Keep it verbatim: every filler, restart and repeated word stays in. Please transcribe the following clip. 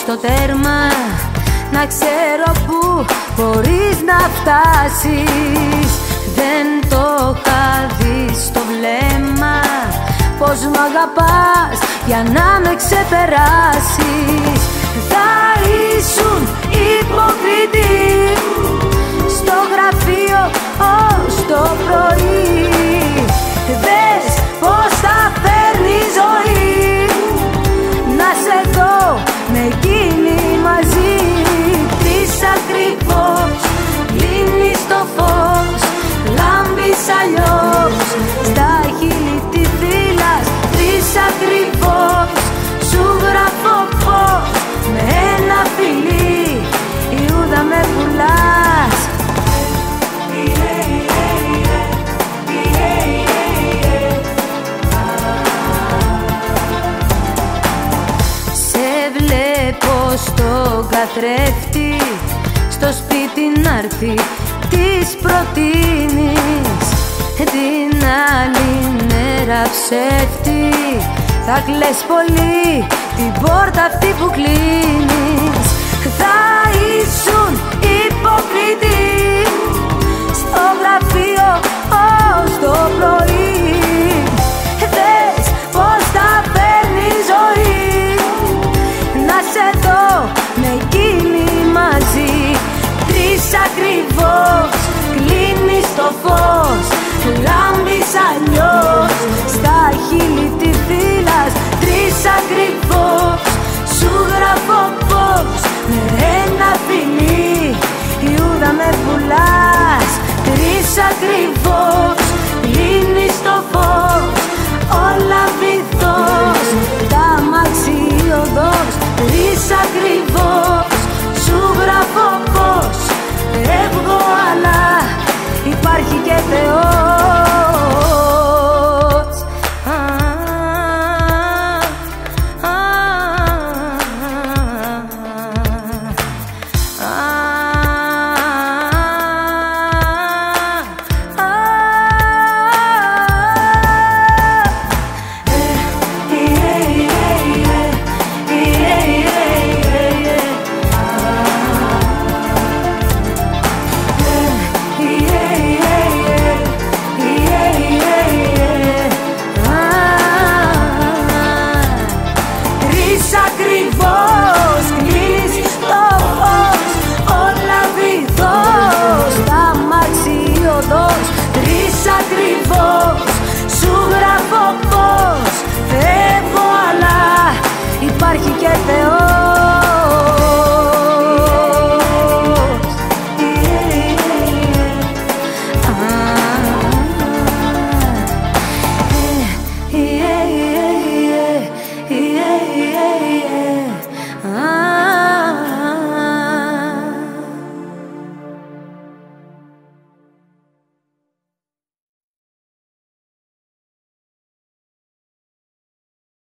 στο τέρμα, να ξέρω που μπορείς να φτάσεις. Δεν το είχα δει στο βλέμμα πως μ' αγαπάς για να με ξεπεράσεις. Θα ήσουν υποκριτή στο γραφείο ως το πρωί. Δες πως θα φέρνει ζωή να σε δω με εκείνη μαζί. Τρεις ακριβώς, κλείνεις το φως, λάμπεις αλλιώς, στα χείλη τη φύλας. Τρεις ακριβώς, σου γράφω πως με ένα φιλί Ιούδα με πουλάς. Σε βλέπω στον καθρέφτη, στο σπίτι να'ρθει της προτείνεις. Την άλλη μέρα ψεύτη, θα κλαις πολύ την πόρτα αυτή που κλείνεις. Θα ήσουν υποκριτή στο γραφείο ως το πρωί. Δες πως θα φέρνει ζωή να σε δω με εκείνη μαζί. Τρεις ακριβώς, κλείνεις το φως, λάμπεις αλλιώς, στα χείλη τη φύλας. Τρεις ακριβώς, σου γράφω πως με ένα φιλί Ιούδα με πουλάς. Τρεις ακριβώς, κλείνεις το φως, όλα βυθός, τα μάξι οδός. Τρεις ακριβώς, σου γράφω πως φεύγω αλλά υπάρχει και Θεός. Τρεις ακριβώς, σου γράφω πως φεύγω αλλά υπάρχει και Θεός.